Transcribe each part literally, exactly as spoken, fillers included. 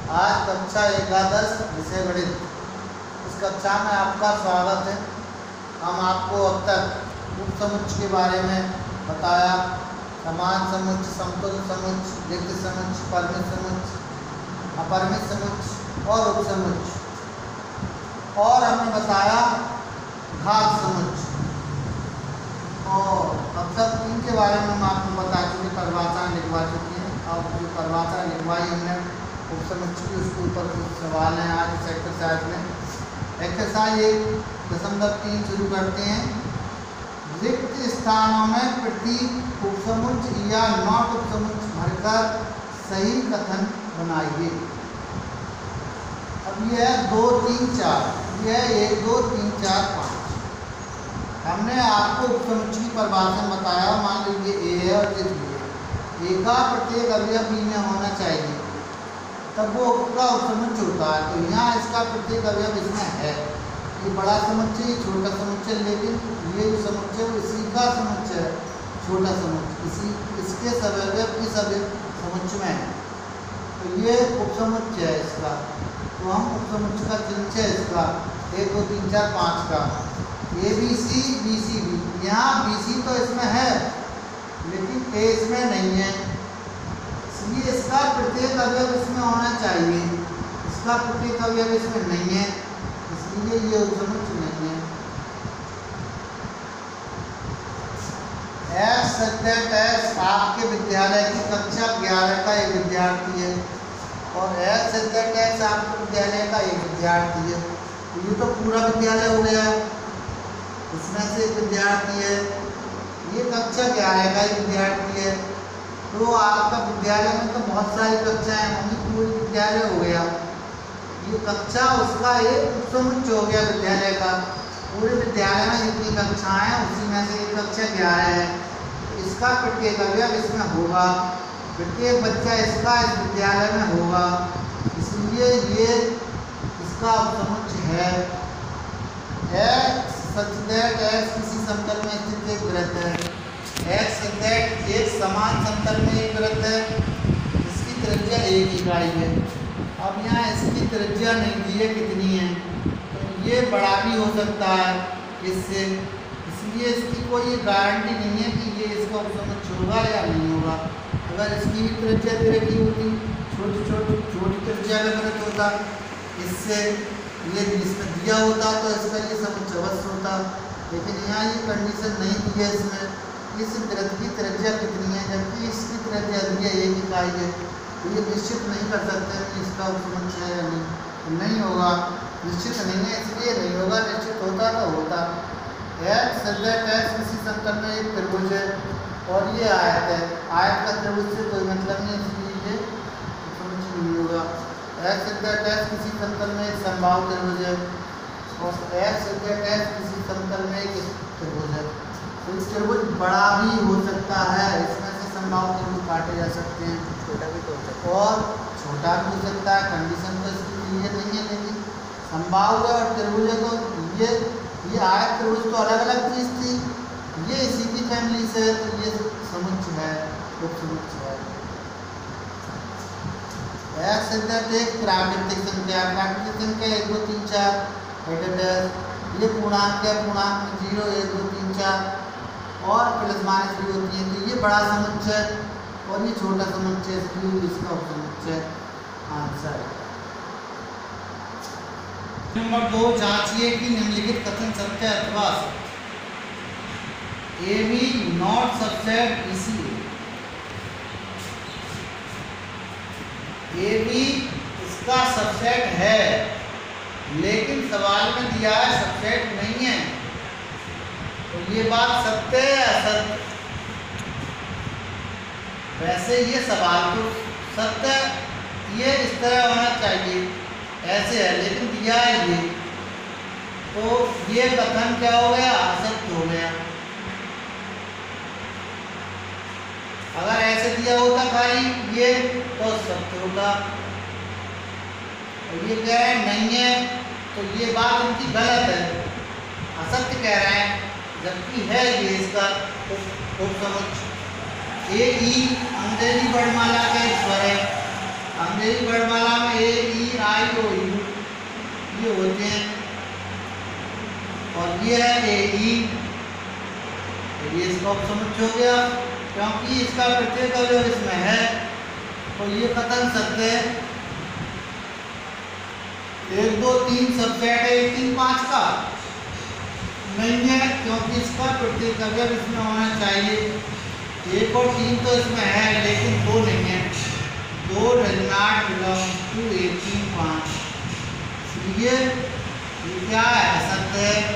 आज कक्षा एकादश विषय गणित इस कक्षा में आपका स्वागत है। हम आपको अब तक उपसमुच्चय के बारे में बताया, समान समुच्चय, समतुल्य समुच्चय, रिक्त समुच्चय, परिमित समुच्चय, अपरिमित समुच्चय और उपसमुच्चय, और हमने बताया घात समुच्चय। और अब तक इनके बारे में हम आपको बता चुके, परिभाषा लिखवा चुके हैं। और जो परिभाषा लिखवाई हमने उपसमुच्चय की, उसके ऊपर कुछ सवाल हैं आज इस एक्सरसाइज में। एक्सरसाइज एक दशमलव तीन शुरू करते हैं। रिक्त स्थानों में प्रतीक उपसमुच्चय या नॉट उपसमुच्चय भरकर सही कथन बनाइए। अब यह है दो तीन चार, यह एक दो तीन चार पाँच। हमने आपको उपसमुच्चय की परिभाषा में बताया, मान लीजिए ए है और ये बी है। ए का प्रत्येक अवयव बी में होना चाहिए, तब वो पूरा उपसमुच्चय होता है। तो यहाँ इसका प्रत्येक अवयव इसमें है। ये बड़ा समुच्चय, छोटा समुच्चय, लेकिन ये जो समुच्चय वो इसी का समुच्चय है, छोटा समुच्चय, इसी इसके सब अवयव इस अवयव समुच्चय में है। तो ये उपसमुच्चय है इसका। तो हम उपसमुच्चय का चिन्ह है इसका एक दो तीन चार पाँच का A B C B C B. यहाँ बी सी तो इसमें है लेकिन ए इसमें नहीं है, इसलिए इसका प्रत्येक अवयव इसमें होना चाहिए। इसका प्रत्येक अवयव इसमें नहीं है, इसलिए ये उपसमुच्चय नहीं है। एक्स सब्जेक्ट एक्स आपके विद्यालय की कक्षा ग्यारह का एक विद्यार्थी है और एक्स सब्जेक्ट एक्स आपके विद्यालय का एक विद्यार्थी है। तो ये तो पूरा विद्यालय हो गया, इसमें से एक विद्यार्थी है। ये कक्षा ग्यारह का एक विद्यार्थी है। तो आपका विद्यालय में तो बहुत सारी कक्षाएं होंगी, पूरी विद्यालय हो गया। ये कक्षा उसका एक उपसमुच्चय हो गया विद्यालय का। पूरे विद्यालय में जितनी कक्षाएं हैं उसी में से एक कक्षा ग्यारह है। तो इसका प्रत्येक अवयव इसमें होगा, प्रत्येक बच्चा इसका इस विद्यालय में होगा, इसलिए ये इसका उपसमुच्चय है। एक्स सच दैट एक्स किसी समतल में स्थित एक वृत्त है। एक्स सच दैट एक समान समतल में एक वृत्त है, इसकी त्रिज्या एक इकाई है। अब यहाँ इसकी त्रिज्या नहीं दी है कितनी है, तो ये बड़ा भी हो सकता है इससे, इसलिए इसकी कोई गारंटी नहीं है कि ये इसका उपसमुच्चय होगा या नहीं होगा। अगर इसकी भी त्रिज्या दे रखी होती, छोटी छोटी छोटी त्रिज्या का वृत्त होता, इससे ये इसमें दिया होता तो इसका ये समुच्चय अवश्य होता। लेकिन यहाँ ये कंडीशन नहीं दी है इसमें। इस वृत्त की त्रिज्या कितनी है, जबकि इसकी त्रिज्या दी है एक इकाई है, तो ये निश्चित नहीं कर सकते कि इसका उपसमुच्चय है या नहीं। तो नहीं होगा, निश्चित नहीं है, इसलिए नहीं होगा। निश्चित होता तो होता। एक्स सब्जेक्ट एक्स किसी समतल में एक त्रिभुज है और ये आयत है। आयत का त्रिभुज से कोई मतलब नहीं, इसलिए ये उपसमुच्चय नहीं होगा। एक्स सब्जेक्ट एक्स किसी समतल में एक समबाहु त्रिभुज है और एक्स सब्जेक्ट एक्स किसी समतल में एक त्रिभुज है। तो इस त्रिभुज बड़ा भी हो सकता है, इसमें से समबाहु त्रिभुज काटे जा सकते हैं, छोटा भी हो सकता है और छोटा भी हो सकता है। कंडीशन तो इसकी क्लियर नहीं है, लेकिन समबाहु है और त्रिभुज है, तो ये ये आयत त्रिभुज तो अलग अलग चीज़ थी, ये इसी की फैमिली से है, तो ये समुच्चय है, उपसमुच्चय है। एक्स सब्जेक्ट एक प्राकृतिक संख्या, प्राकृतिक संख्या एक दो तीन चार, ये पूर्णांक है, पूर्णांक में जीरो एक दो तीन चार और प्लस माइनस भी होती है। तो ये बड़ा समुच्चय और ये छोटा समुच्चय, इसलिए इसका उपसमुच्चय आंसर है। नंबर दो, जांचिए कि निम्नलिखित कथन सत्य अथवा असत्य। A B not subset B C. A B इसका सबसेट है, लेकिन सवाल में दिया है सबसेट नहीं है। तो ये बात सत्य है असत्य? वैसे ये सवाल तो सत्य, ये इस तरह होना चाहिए, ऐसे है, लेकिन दिया है ये, तो ये कथन क्या हो गया, असत्य हो गया। अगर ऐसे दिया होता खाली ये तो सत्य होता, और ये कह रहे हैं नहीं है, तो ये बात उनकी गलत है, असत्य कह रहे हैं, जबकि है ये इसका उपसमुच्चय। ए ई अंग्रेजी वर्णमाला का एक स्वर है। अंग्रेजी वर्णमाला में ए ये होते हैं। और ये है ए ई, ये इसका उपसमुच्चय हो गया, क्योंकि इसका प्रत्येक अवयव इसमें है तो ये कथन सत्य है। एक दो तीन सबसेट है, एक तीन पाँच का नहीं है, क्योंकि इसका प्रत्येक अवयव इसमें होना चाहिए। एक और तीन तो इसमें है लेकिन दो नहीं है, दो does not belong to A तीन पाँच, इसलिए ये क्या है, सत्य है।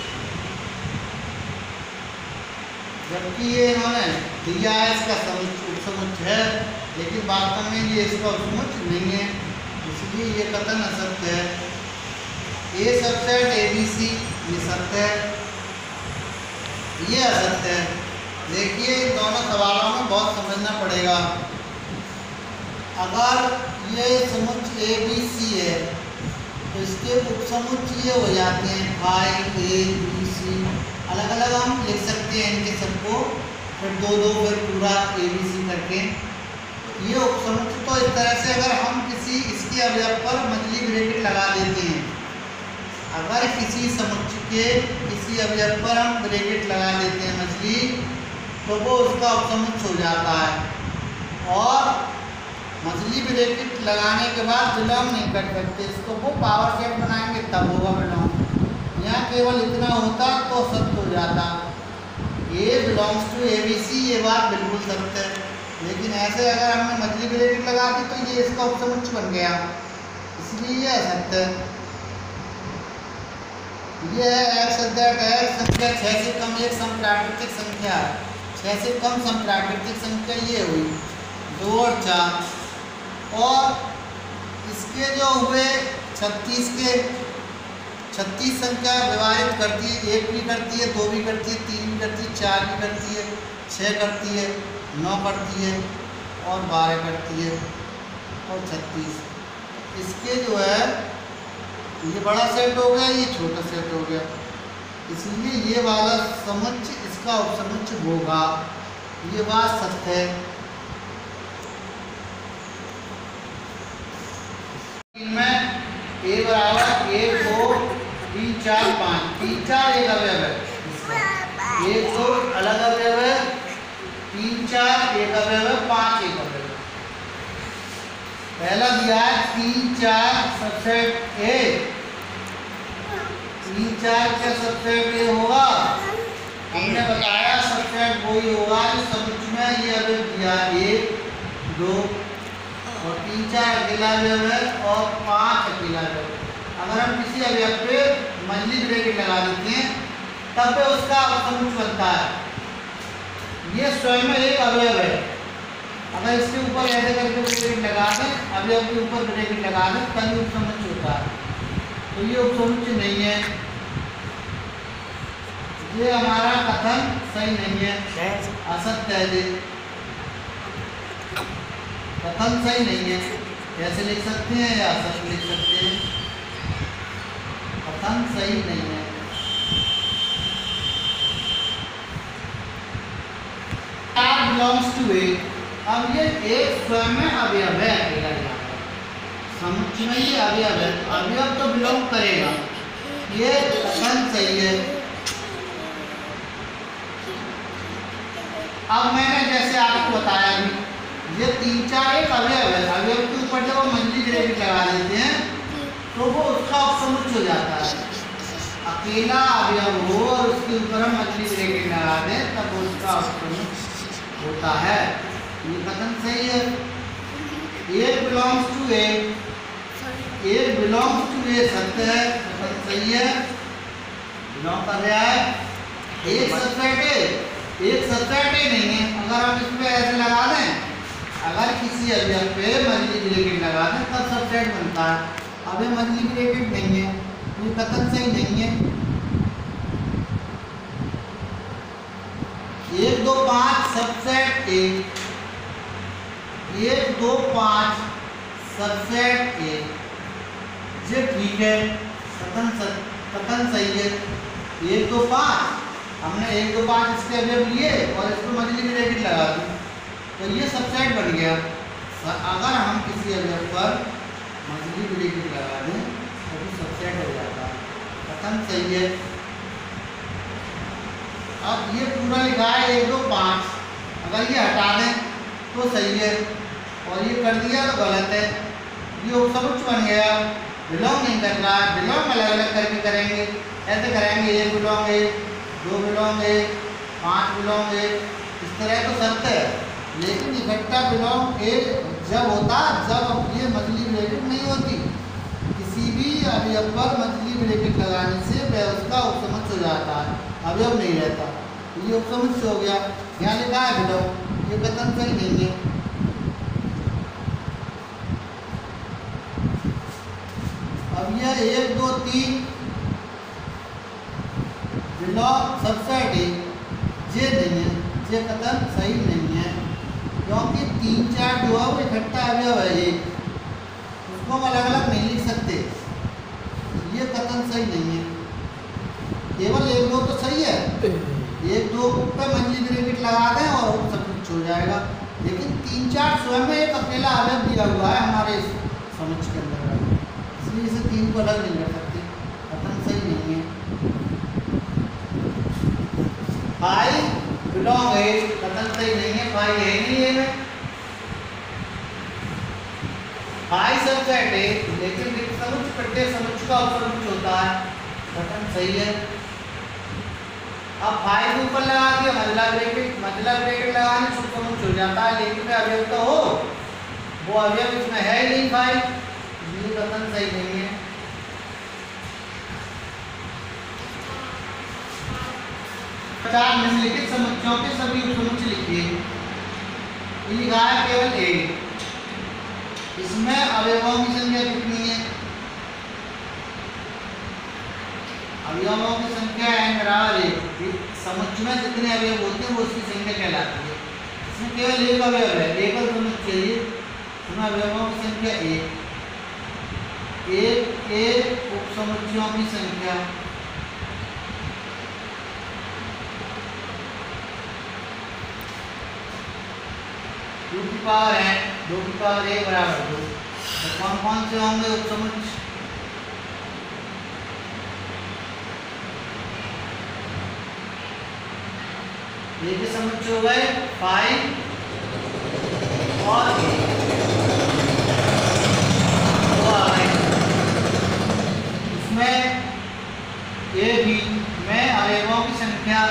जबकि ये इन्होंने दिया है इसका उपसमुच्चय है, लेकिन वास्तव में ये इसका उपसमुच्चय नहीं है, इसलिए ये कथन असत्य है। ए सबसेट ए बी सी ये सत्य है, ये असत्य है। देखिए इन दोनों सवालों में बहुत समझना पड़ेगा। अगर ये समुच्चय ए बी सी है तो इसके उपसमुच्चय ये हो जाते हैं फाइव ए बी सी, अलग अलग हम लिख सकते हैं इनके सबको, फिर दो दो फिर पूरा ए बी सी करके। ये उपसमुच्चय तो इस तरह से अगर हम किसी इसके अवयव पर मछली ब्रैकेट लगा देते हैं, अगर किसी समुच्चय के किसी अवयव पर हम ब्रैकेट लगा देते हैं मछली, तो वो उसका उपसमुच्चय हो जाता है। और मछली ब्रैकेट लगाने के बाद बिलोंग नहीं कर सकते, इसको वो पावर सेट बनाएंगे तब होगा बिलोंग। यहाँ केवल इतना होता तो सत्य हो जाता, a belongs to a B c, ये बात बिल्कुल सत्य है। लेकिन ऐसे अगर हमने मछली ब्रैकेट लगा दी तो ये इसका उपसमुच्चय बन गया, इसलिए ये असत्य है। ये है एक्स दैट एक्स संख्या छः से कम एक समप्राकृतिक संख्या है, छः से कम समप्राकृतिक संख्या ये हुई दो और चार, और इसके जो हुए छत्तीस के छत्तीस संख्या विभाजित करती है, एक भी करती है, दो भी करती है, तीन भी करती है, चार भी करती है, छः करती है, नौ करती है और बारह करती है और छत्तीस। इसके जो है ये बड़ा सेट हो गया, ये छोटा सेट हो गया, इसलिए ये वाला समुच्चय इसका उपसमुच्चय होगा, ये बात सत्य है। इनमें ए बराबर एक दो तीन चार पाँच, तीन चार एक अवयव है इसका, एक दो अलग अवयव है, तीन चार एक अवयव है, पाँच एक अवयव है। पहला दिया है तीन चार सबसेट ए, तीन चार का सबसेट ए होगा, हमने बताया सबसेट वही होगा जो समुच्चय में ये अवयव दिया एक दो और तीन चार अकेला अवयव है और पाँच अकेला अवयव। अगर हम किसी अवयव पे मछली ब्रैकेट लगा देते हैं तब पे उसका उपसमुच्चय बनता है। ये स्वयं में एक अवयव है, अगर इसके ऊपर ऐसे करके ब्रैकेट लगा दें, अवयव के ऊपर ब्रैकेट लगा दें तभी उपसमुच्चय होता है, तो ये उपसमुच्चय नहीं है, ये हमारा कथन सही नहीं है, असत्य है, ये कथन सही नहीं है। कैसे लिख सकते हैं या असत्य लिख सकते हैं, कथन सही नहीं है। आर बिलोंग्स टू ए, अब ये एक स्वयं में अवयव है, अकेला यहाँ पर समुच्चय में ये अवयव है, अवयव तो बिलोंग करेगा, ये कथन सही है। अब मैंने जैसे आपको बताया भी, ये तीन चार एक अवयव है, अवयव के ऊपर जब हम मछली ब्रैकेट लगा देते हैं तो वो उसका उपसमुच्चय हो जाता है। अकेला अवयव हो और उसके ऊपर हम मछली ब्रैकेट लगा दें तब उसका उपसमुच्चय होता है, ये कथन सही है। एक बिलोंग्स टू ए, एक बिलोंग्स टू ए सत्य है, कथन सही है, बिलोंग कर रहा है। एक सबसेट ए, एक सबसेट ए नहीं है, अगर हम इस पे ऐसे लगा दें, अगर किसी अवयव पे मछली ब्रैकेट लगा दें तब सबसेट बनता है, अब ये मछली ब्रैकेट नहीं है, ये कथन सही नहीं है। एक दो पाँच सबसेट ए, एक दो पाँच सबसेट ए, ये ठीक है, कथन कथन सही है। एक दो पाँच हमने एक दो पाँच इसके अवयव लिए और इसको मछली ब्रैकेट लगा दी तो ये सबसेट बन गया। अगर हम किसी अवयव पर मछली ब्रैकेट लगा दें तो सबसेट हो जाता है। कथन सही है। अब ये पूरा लिखा है एक दो पाँच, अगर ये हटा दें तो सही है और ये कर दिया तो गलत है। ये उपसमुच्चय बन गया, बिलोंग नहीं कर रहा है। बिलोंग अलग अलग करके करेंगे, ऐसे करेंगे एक बिलोंग एक, दो बिलोंग एक, पाँच बिलोंग एक, इस तरह तो शर्त है। लेकिन इकट्ठा बिलोंग एक जब होता जब ये मछली ब्रैकेट नहीं होती। किसी भी अवयव पर मछली ब्रैकेट लगाने से वह उसका उपसमुच्चय हो जाता है, अवयव नहीं रहता। ये उपसमुच्चय हो गया। यहाँ लिखा है बिलोंग, ये कथन सही नहीं है। अब यह एक दो तीन बिलोंग सबसेट है, ये नहीं है, ये कथन सही नहीं है। क्योंकि तीन चार जो है वो इकट्ठा अवयव है एक, उसको हम अलग अलग नहीं लिख सकते। ये कथन सही नहीं है। केवल एक दो तो सही है, एक दो पे मछली ब्रैकेट लगा दें और सब कुछ हो जाएगा। लेकिन तीन चार स्वयं में एक अकेला अवयव दिया हुआ है हमारे इस समझ के अंदर, इसलिए इसे तीन को अलग नहीं कर सकते। कथन सही नहीं है। फाइव बिलोंग है, कथन सही नहीं है। फाइव है नहीं है में फाइव सबसेट है, लेकिन समुच्चय प्रत्येक समुच्चय का उपसमुच्चय होता है। कथन सही है। अब फाइव के ऊपर लगा दिया मझला ब्रैकेट, मझला ब्रैकेट लगाने से उपसमुच्चय हो जाता है, लेकिन अवयव तो हो, वो अवयव इसमें है ही नहीं फाइव, ये कथन सही नहीं है। चार निम्नलिखित समुच्चयों के सभी उपसमुच्चय लिखिए। लिखा है केवल एक, इसमें अवयवों की संख्या कितनी है? अवयवों की संख्या है बराबर एक। समुच्चय में जितने अवयव होते हैं वो उसकी संख्या कहलाती है। इसमें केवल एक अवयव है, एकल समुच्चय है, इसमें अवयवों की संख्या एक। एक के उपसमुच्चयों की संख्या दो की पावर है, दो की पावर एक बराबर दो। तो कौन कौन से होंगे उपसमुच्चय? ये के समुच्चय हो गए फाइव और दो आ गए। इसमें ए बी में अवयवों की संख्या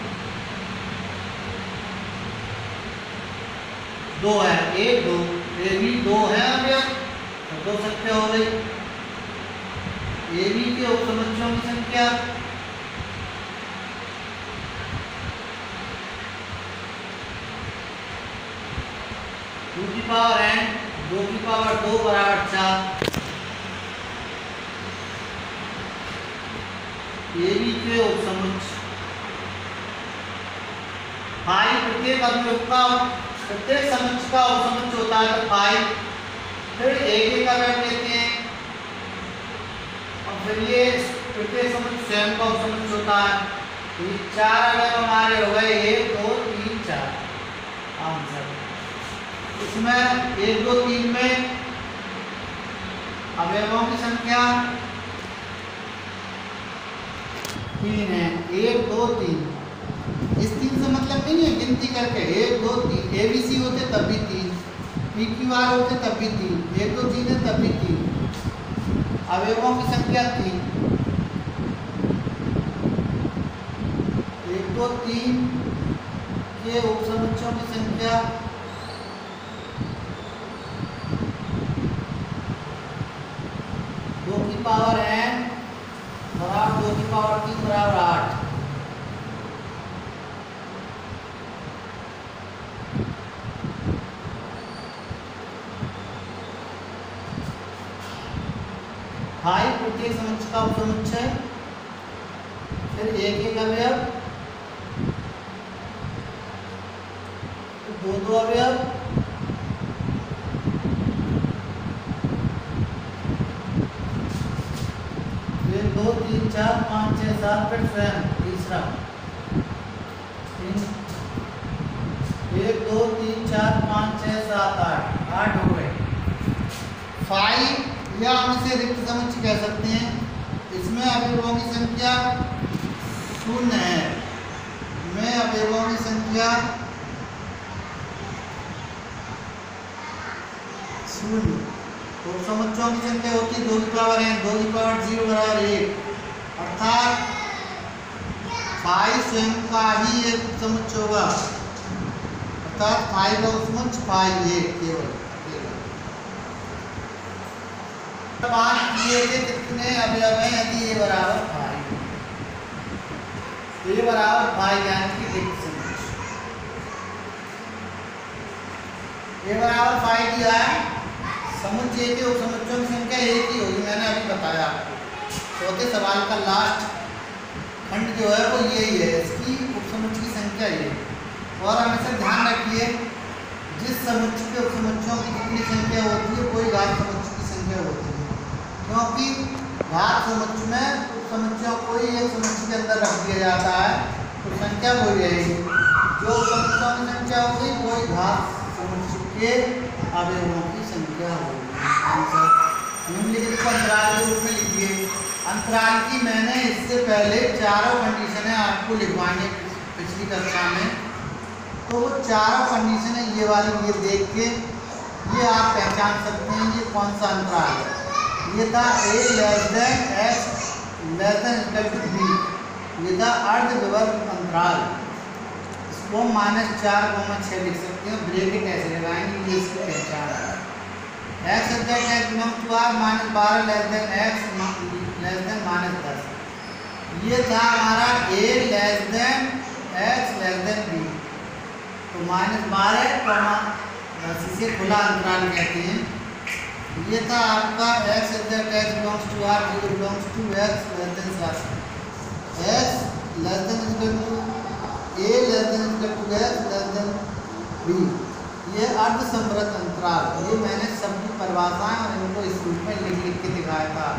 दो है, एक दो, ए बी दो है अवयव, तो दो संख्या हो गई। ए बी के उपसमुच्चयों की संख्या टू की पावर एन, दो की पावर दो बराबर चार। ए बी के उपसमुच्चय फाइव प्रत्येक अवयव का प्रत्येक समुच्चय का उपसमुच्चय होता है तो फाइव, फिर एक एक अवयव लेते हैं और फिर ये प्रत्येक समुच्चय स्वयं का उपसमुच्चय होता है। तो ये चार अवयव हमारे हो गए एक दो तीन चार। आंसर इसमें एक दो तीन में अवयवों की संख्या तीन है, एक दो तीन। इस तीन से मतलब नहीं है गिनती करके एक दो तीन, ए बी सी होते तब भी तीन, पी क्यू आर होते तब भी तीन, एक दो तीन है तब भी तीन। अवयवों की संख्या तीन, एक दो तीन के उपसमुच्चयों की संख्या दो की पावर एन बराबर दो की पावर तीन बराबर आठ। फाइव प्रत्येक समुच्चय का उपसमुच्चय, फिर एक एक अवयव, दो दो अवयव, फिर दो तीन चार पाँच छः सात, फिर स्वयं तीसरा तीन, एक दो तीन चार पाँच छः सात आठ, आठ हो गए। फाइव या हम इसे रिक्त समुच्चय कह सकते हैं। इसमें अवयवों की संख्या शून्य है, में अवयवों की संख्या शून्य, तो समुच्चयों की संख्या होती है दो की पावर है, दो की पावर जीरो बराबर एक, अर्थात फाइव स्वयं का ही एक समुच्चय होगा, अर्थात फाइव का समुच्चय फाइव एक केवल। बात किए थे कितने अवयव हैं, यदि ए बराबर फाइव, ए बराबर फाइव यानी कि एक समुच्चय, ए बराबर फाइव दिया है, समुच्चय के उपसमुच्चयों की संख्या एक ही होगी, मैंने अभी बताया आपको। चौथे सवाल का लास्ट खंड जो है वो यही है, इसकी उपसमुच्चय की संख्या ये। और हमेशा ध्यान रखिए जिस समुच्चय के उपसमुच्चयों की जितनी संख्या होती है कोई घात समुच्चय की संख्या होती है, क्योंकि घात समुच्चय में उपसमुच्चयों को ही एक समुच्चय के अंदर रख दिया जाता है, तो संख्या वही रहेगी, जो समुच्चयों की संख्या होगी वही घात समुच्चय के अवयवों की संख्या होगी। आंसर निम्नलिखित को अंतराल के रूप में लिखिए। अंतराल की मैंने इससे पहले चारों कंडीशनें आपको लिखवाएंगे पिछली कक्षा में, तो वो चारों कंडीशनें ये वाली ये देख के ये आप पहचान सकते हैं ये कौन सा अंतराल है। ये था a less than x less than equal to b, ये था अर्धविवर्त अंतराल, इसको माइनस चार कोमा छः लिख सकते हैं, ब्रैकेट ऐसे लगाएंगे, ये इसकी पहचान है। x exact x belong to r minus बारह less than x less than minus दस, ये था हमारा a less than x less than b, तो माइनस बारह कोमा दस इसे खुला अंतराल कहते हैं। ये था आपका x exact x belongs to r, zero belongs to x less than दस, x less than equal to a less than equal to x less than b, ये अर्धसंवृत अंतराल। ये मैंने सबकी परिभाषाएं और इनको इस रूप में लिख लिख के दिखाया था।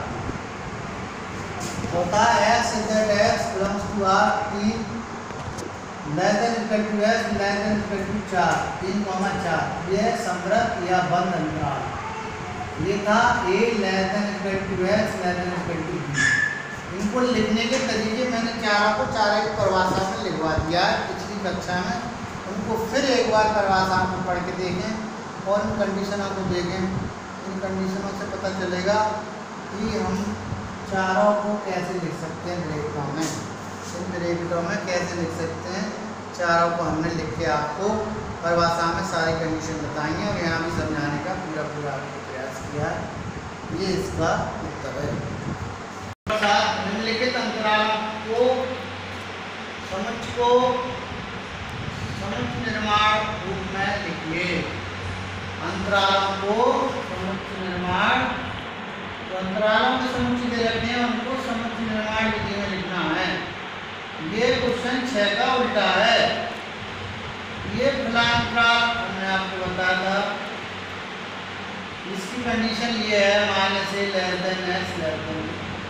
होता है x exact x belongs to r, तीन less than equal to x less than equal to चार, तीन कॉमा चार, ये संवृत या बंद अंतराल। ये था a less than equal to x less than equal to b। इनको लिखने के तरीके मैंने चारों को चारों की परिभाषा में लिखवा दिया है पिछली कक्षा में, उनको फिर एक बार परिभाषा को पढ़ के देखें और इन कंडीशनों को देखें। इन कंडीशनों से पता चलेगा कि हम चारों को कैसे लिख सकते हैं ब्रैकेटों में, इन ब्रैकेटों में कैसे लिख सकते हैं। चारों को हमने लिख के आपको परिभाषा में सारी कंडीशन बताएंगे और यहाँ भी समझाने का पूरा पूरा प्रयास किया। ये इसका उत्तर है। निम्नलिखित अंतरालों को समुच्चय को समुच्चय निर्माण रूप में लिखिए। अंतरालों को समुच्चय निर्माण, तो अंतरालों के समुच्चय दे रखते हैं, उनको समुच्चय निर्माण विधि में लिखना है। ये क्वेश्चन छह का उल्टा है। ये खुला अंतराल हमने आपको बताया था, इसकी कंडीशन ये है minus a less than x less than,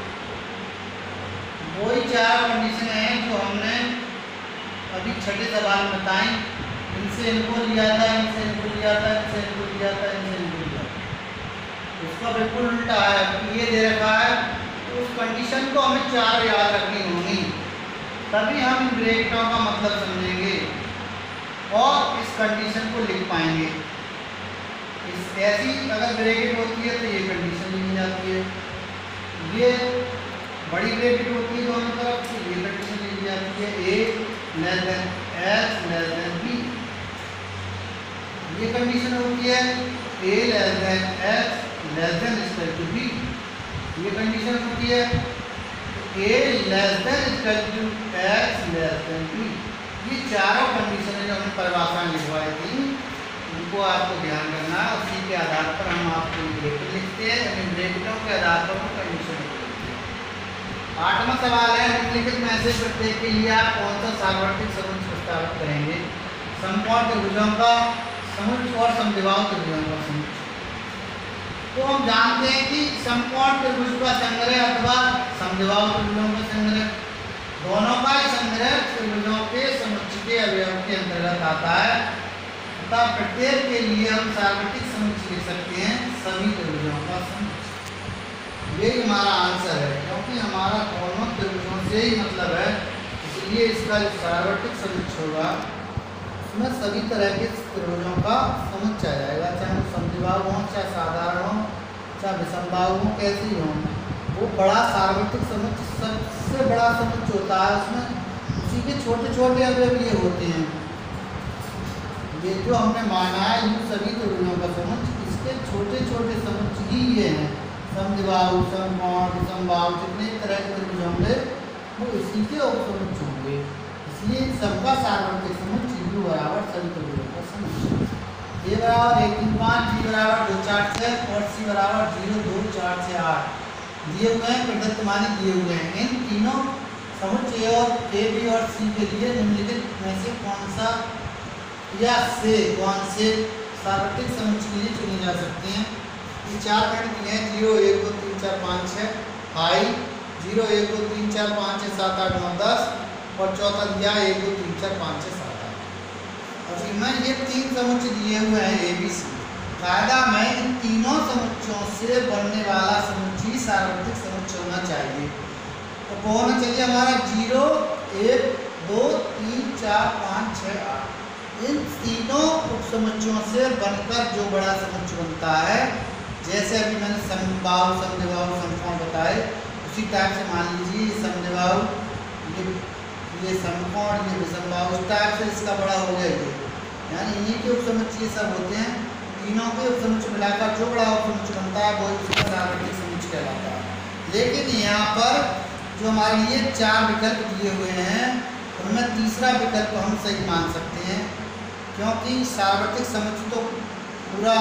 वही चार कंडीशन हैं जो हमने अभी छठे सवाल में बताई। इनसे इनको लिया था, इनसे इनको लिया था, इनसे इनको लिया था, इनसे इनको लिया था। उसका बिल्कुल उल्टा है, ये दे रखा है तो उस कंडीशन को हमें चार याद रखनी होगी, तभी हम ब्रैकेटों का मतलब समझेंगे और इस कंडीशन को लिख पाएंगे। इस ऐसी अगर ब्रैकेट होती है तो ये कंडीशन लिखी जाती है, ये बड़ी ब्रैकेट होती है दोनों तरफ तो ये कंडीशन लिखी जाती है, a less than x less than b. ये कंडीशन होती है a less than x less than equal to b. ये कंडीशन होती है a less than equal to x less than b. ये चारों कंडीशन जो हमने परिभाषा लिखवाई थी उनको आपको ध्यान करना है, उसी के आधार पर हम आपको ब्रैकेट लिखते हैं, इन ब्रैकेटों के आधार पर हम कंडीशन लिखते हैं। आठवां सवाल है निम्नलिखित में से प्रत्येक के लिए आप कौन सा सार्वत्रिक समुच्चय प्रस्तावित करेंगे? समकोण त्रिभुजों का समुच्चय और समद्विबाहु त्रिभुजों का समुच्चय। तो हम जानते हैं कि समकोण त्रिभुज का संग्रह अथवा समद्विबाहु त्रिभुजों का संग्रह, दोनों का संग्रह त्रिभुजों के समुच्चय के अवयव के अंतर्गत आता है, तथा प्रत्येक के लिए हम सार्वत्रिक समुच्चय लिख सकते हैं सभी त्रिभुजों का समुच्चय। से ही मतलब है, इसलिए इसका जो सार्वत्रिक समुच्चय होगा उसमें सभी तरह के त्रिभुजों का समुच्चय आ जाएगा, चाहे वो समद्विबाहु हों, चाहे साधारण हो, चाहे विषमबाहु हो, कैसे ही हों। वो बड़ा सार्वत्रिक समुच्चय सबसे बड़ा समुच्चय होता है, उसमें उसी के छोटे छोटे अवयव ये होते हैं। ये जो हमने माना है इन सभी त्रिभुजों का समुच्चय, इसके छोटे छोटे समुच्चय ही ये हैं। समद्विबाहु, समकोण, विषमबाहु, जितने तरह के त्रिभुज होंगे वो इसी के उपसमुच्चय होंगे। इसलिए सबका सार्वत्रिक समुच्चय U बराबर सभी त्रिभुजों का समुच्चय। A बराबर एक तीन पाँच, B बराबर दो चार छः और C बराबर जीरो दो चार छः आठ दिए हुए हैं, प्रदत्त मानी दिए हुए हैं। इन तीनों समुच्चय और A, B और C के लिए निम्नलिखित में से कौन सा या से कौन से सार्वत्रिक समुच्चय के लिए चुने जा सकते हैं। ये चार खंड दिए हैं, जीरो एक दो तीन चार पाँच छः आई, जीरो एक दो तीन चार पाँच छः सात आठ नौ दस और चौथा दिया एक दो तीन चार पाँच छः सात आठ। और इनमें ये तीन समुच्चय दिए हुए हैं ए बी सी। कायदा में इन तीनों समुच्चयों से बनने वाला समुच्चय सार्वत्रिक समुच्चय होना चाहिए। तो कौन होना चाहिए हमारा जीरो एक दो तीन चार पाँच छः आठ। इन तीनों उपसमुच्चयों से बनकर जो बड़ा समुच्चय बनता है, जैसे अभी मैंने समबाहु, समद्विबाहु, समकोण बताए, उसी टाइप से मान लीजिए ये समद्विबाहु, ये ये समकोण, ये विषमबाहु, उस टाइप से इसका बड़ा हो गया ये। यानी इन्हीं के उपसमुच्चय सब होते हैं। तीनों के उपसमुच्चय मिलाकर जो बड़ा उपसमुच्चय बनता है वो उसका सार्वत्रिक समुच्चय कहलाता है। लेकिन यहाँ पर जो हमारे लिए चार विकल्प दिए हुए हैं उनमें तीसरा विकल्प हम सही मान सकते हैं, क्योंकि सार्वत्रिक समुच्चय तो पूरा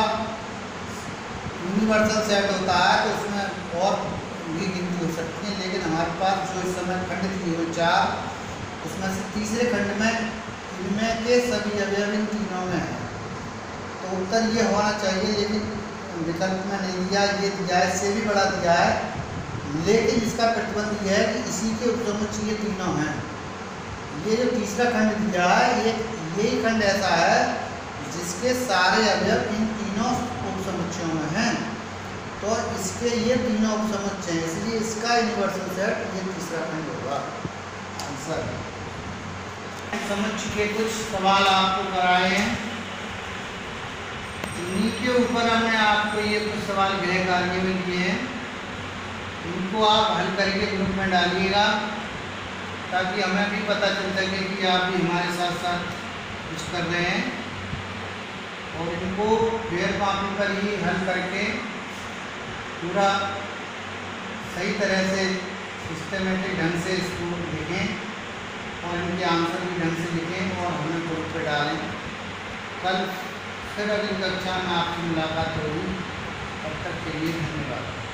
यूनिवर्सल सेट होता है तो उसमें और भी गिनती हो सकती है। लेकिन हमारे पास जो इस समय खंड दिए हुए चार, उसमें से तीसरे खंड में इनमें के सभी अवयव इन तीनों में हैं, तो उत्तर ये होना चाहिए। लेकिन विकल्प में नहीं दिया, ये दिया है, इससे भी बड़ा दिया है, लेकिन इसका प्रतिबंध यह है कि इसी के उपसमुच्चय ये तीनों हैं। ये जो तीसरा खंड दिया है ये यही खंड ऐसा है जिसके सारे अवयव इन तीनों उपसमुच्चयों में हैं, तो इसके ये तीनों उपसमुच्चय हैं, इसलिए इसका यूनिवर्सल सेट ये तीसरा खंड होगा आंसर। समुच्चय के कुछ सवाल आपको कराए हैं, इन्हीं के ऊपर हमने आपको ये कुछ सवाल गृह कार्य में दिए हैं, इनको आप हल करके ग्रुप में डालिएगा ताकि हमें भी पता चल सके कि आप भी हमारे साथ साथ कुछ कर रहे हैं। और इनको गैर कॉपी पर ही हल करके पूरा सही तरह से सिस्टमेटिक ढंग से इसको लिखें और इनके आंसर भी ढंग से लिखें और हमें ग्रुप पे डालें। कल फिर अगली कक्षा में आपकी मुलाकात होगी, तब तक के लिए धन्यवाद।